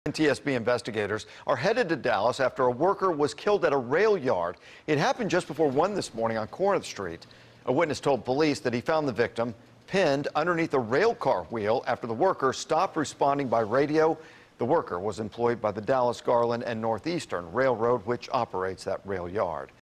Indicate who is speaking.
Speaker 1: TSB investigators are headed to Dallas after a worker was killed at a rail yard. It happened just before 1 this morning on Corinth Street. A witness told police that he found the victim pinned underneath a rail car wheel after the worker stopped responding by radio. The worker was employed by the Dallas, Garland, and Northeastern Railroad, which operates that rail yard.